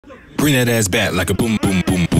Bring that ass back like a boom, boom, boom.